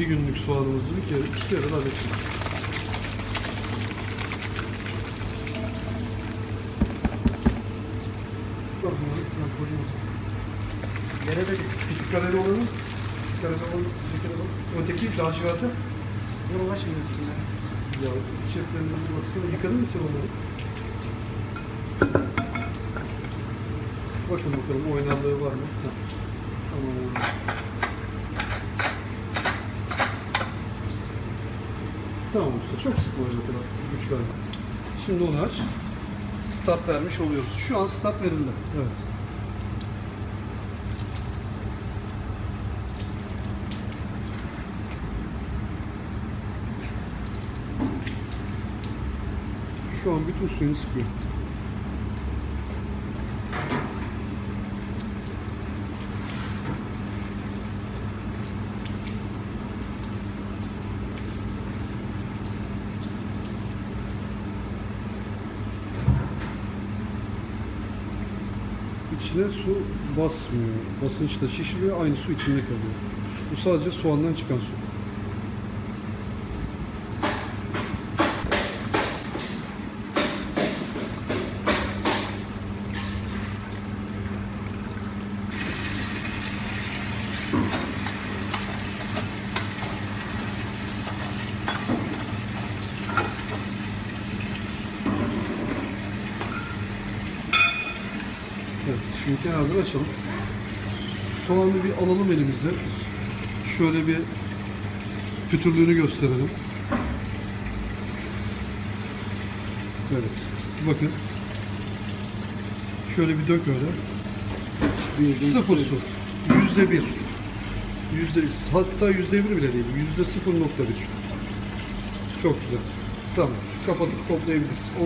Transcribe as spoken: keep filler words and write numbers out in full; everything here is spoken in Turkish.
günlük soğanımızı bir kere, iki kere hallettik. Nerede küçük kareli olur mu? Küçük kareli olur mu? Küçük kareli olur mu? Öteki laciverti. Yolla şimdi üstüne. Ya çiftlerine bir baksana. Yıkadın mı sen onları? Bakın bakalım oynarlığı var mı? Tamam. Tamam usta. Çok sık var zaten. Güç verme. Şimdi onu aç. Start vermiş oluyoruz. Şu an start verildi. Evet. Şu an bütün suyunu sıkıyor. İçine su basmıyor. Basınçla şişiriyor. Aynı su içinde kalıyor. Bu sadece soğandan çıkan su. Evet, şimdi kenardan açalım. Soğanı bir alalım elimize. Şöyle bir pütürlüğünü gösterelim. Evet, bakın. Şöyle bir dök öyle. Sıfır su. Yüzde bir. Yüzde, hatta yüzde bir bile değil. Yüzde sıfır nokta bir. Çok güzel. Tamam. Kapatıp toplayabiliriz.